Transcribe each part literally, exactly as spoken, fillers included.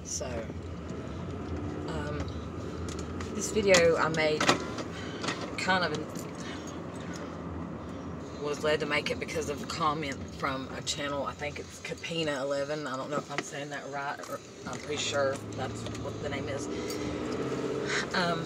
So, um, this video I made kind of was led to make it because of a comment from a channel. I think it's Kapena Eleven. I don't know if I'm saying that right, or I'm pretty sure that's what the name is. Um,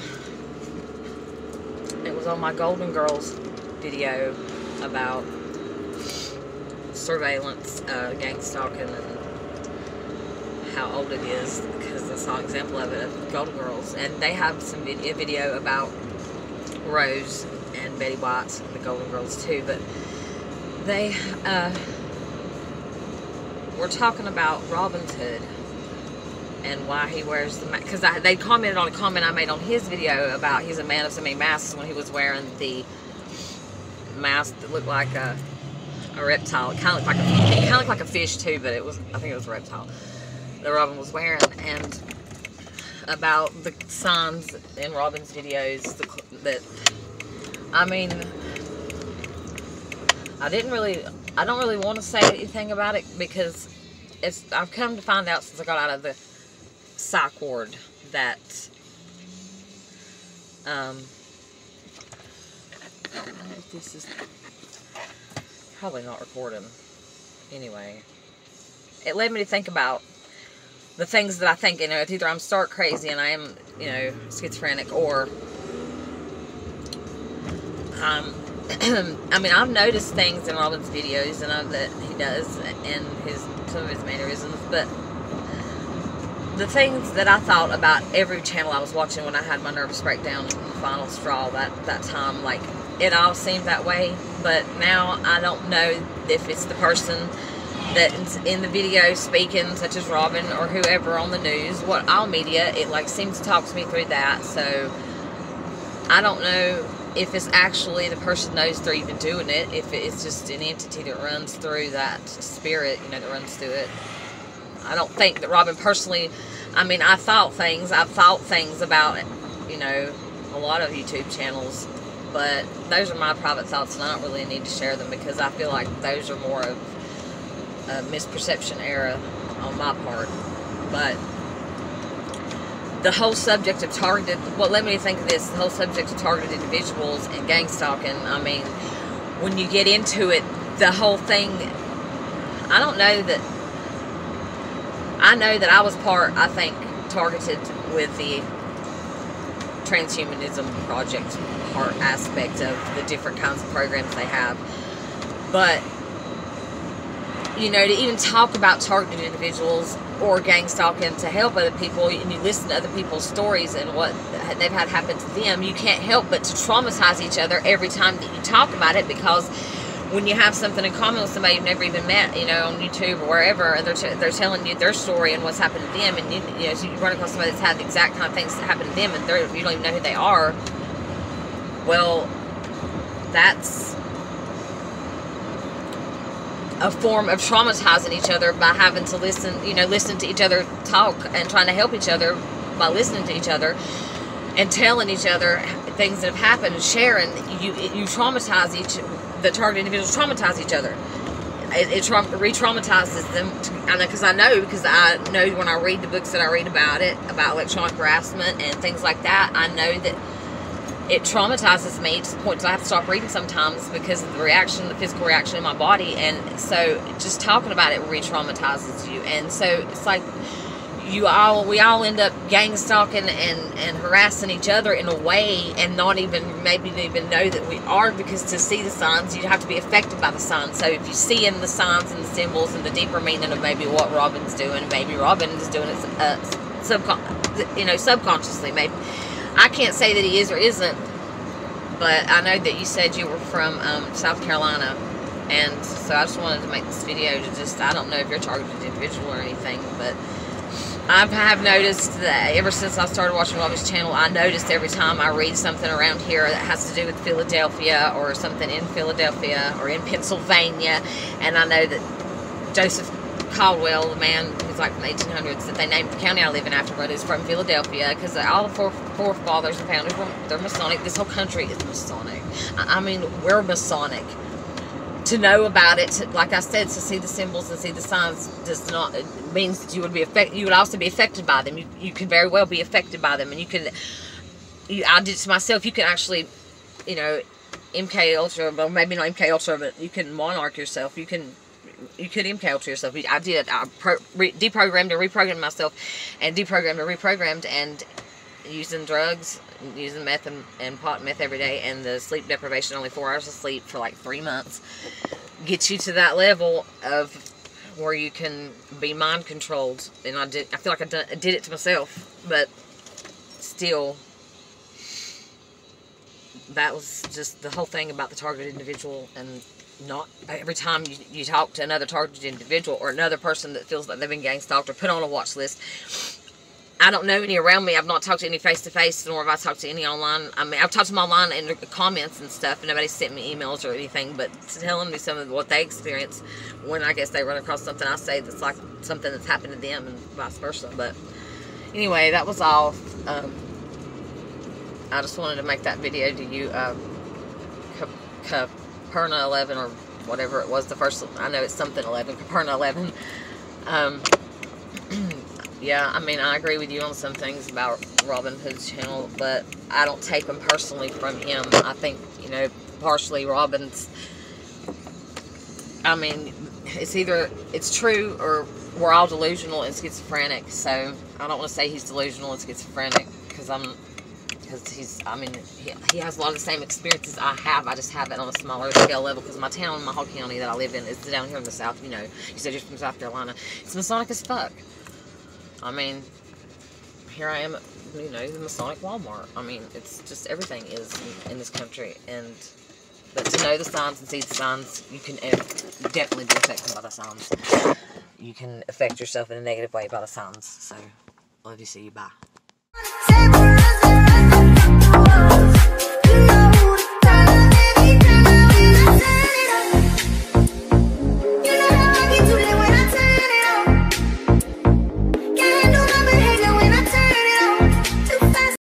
it was on my Golden Girls video about surveillance, uh, gang stalking, and how old it is, because I saw an example of it at Golden Girls, and they have some video, video about Rose and Betty White and the Golden Girls too, but they uh, were talking about Robinshood and why he wears the mask, because they commented on a comment I made on his video about he's a man of so many masks, when he was wearing the mask that looked like a, a reptile. It kind of looked like a, it kind of looked like a fish too, but it was, I think it was a reptile that Robin was wearing. And about the signs in Robin's videos the, that, I mean, I didn't really, I don't really want to say anything about it, because it's, I've come to find out since I got out of the psych ward that, um, I don't know if this is probably not recording. Anyway, it led me to think about the things that I think, you know, it's either I'm stark crazy and I am, you know, schizophrenic, or um, I mean, I've noticed things in Robin's videos, and I, that he does, and his some of his mannerisms, but the things that I thought about every channel I was watching when I had my nervous breakdown, the final straw that that time, like, it all seemed that way. But now I don't know if it's the person that's in the video speaking, such as Robin or whoever on the news, what all media, it like seems to talk to me through that. So I don't know if it's actually the person knows they're even doing it, if it's just an entity that runs through that spirit, you know, that runs through it. I don't think that Robin personally, I mean, I thought things, I've thought things about, you know, a lot of YouTube channels, but those are my private thoughts, and I don't really need to share them, because I feel like those are more of a misperception era on my part. But the whole subject of targeted, what led me to think of this, the whole subject of targeted individuals and gang stalking, I mean, when you get into it, the whole thing, I don't know that, I know that I was part, I think, targeted with the transhumanism project part aspect of the different kinds of programs they have. But, you know, to even talk about targeted individuals or gang stalking to help other people, and you listen to other people's stories and what they've had happen to them, you can't help but to traumatize each other every time that you talk about it, because when you have something in common with somebody you've never even met, you know, on YouTube or wherever, and they're, t they're telling you their story and what's happened to them, and you, you know, so you run across somebody that's had the exact kind of things that happen to them, and they're, you don't even know who they are, well, that's a form of traumatizing each other by having to listen, you know, listen to each other talk and trying to help each other by listening to each other and telling each other things that have happened and sharing. You, you traumatize each, the targeted individuals traumatize each other. It, it tra re-traumatizes them. To, I know, because I know, because I know when I read the books that I read about it, about electronic harassment and things like that, I know that it traumatizes me to the point that I have to stop reading sometimes because of the reaction, the physical reaction in my body. And so just talking about it re-traumatizes you. And so it's like you all, we all end up gang stalking and, and harassing each other in a way, and not even, maybe even know that we are, because to see the signs, you have to be affected by the signs. So if you see in the signs and the symbols and the deeper meaning of maybe what Robin's doing, maybe Robin is doing it uh, subcon you know, subconsciously, maybe. I can't say that he is or isn't, but I know that you said you were from um, South Carolina, and so I just wanted to make this video to just, I don't know if you're a targeted individual or anything, but I have noticed that ever since I started watching Robin's channel, I noticed every time I read something around here that has to do with Philadelphia, or something in Philadelphia or in Pennsylvania, and I know that Joseph Caldwell, the man who's like from the eighteen hundreds, that they named the county I live in after, but is from Philadelphia, because all the four, forefathers and founders were, they're Masonic. This whole country is Masonic. I mean, we're Masonic. to know about it, to, like I said, to see the symbols and see the signs does not, it means that you would be affected. You would also be affected by them. You, you could very well be affected by them, and you could, you, I did it to myself, you can actually, you know, M K Ultra, well, maybe not M K Ultra, but you can monarch yourself. You can, you could M K Ultra yourself. I did. I pro, re, deprogrammed and reprogrammed myself, and deprogrammed and reprogrammed, and using drugs, using meth and, and pot and meth every day, and the sleep deprivation, only four hours of sleep for like three months, gets you to that level of where you can be mind controlled. And I did. I feel like I, done, I did it to myself, but still. That was just the whole thing about the targeted individual, and not every time you, you talk to another targeted individual or another person that feels like they've been gang stalked or put on a watch list. I don't know any around me. I've not talked to any face-to-face, nor have I talked to any online. I mean, I've talked to them online in the comments and stuff, and nobody sent me emails or anything, but telling me some of what they experience when I guess they run across something I say that's like something that's happened to them and vice versa. But anyway, that was all. Um, I just wanted to make that video to you. Um, Kapena Eleven or whatever it was, the first, I know it's something eleven, Kapena Eleven. Um, yeah, I mean, I agree with you on some things about Robin Hood's channel, but I don't take them personally from him. I think, you know, partially Robin's, I mean, it's either, it's true or we're all delusional and schizophrenic, so I don't want to say he's delusional and schizophrenic, because I'm, because he's, I mean, he, he has a lot of the same experiences I have. I just have it on a smaller scale level, because my town, my whole county that I live in is down here in the south, you know. You said you're from South Carolina. It's Masonic as fuck. I mean, here I am, you know, the Masonic Walmart. I mean, it's just, everything is in, in this country. And, but to know the signs and see the signs, you can definitely be affected by the signs. You can affect yourself in a negative way by the signs. So, love you, see you, bye.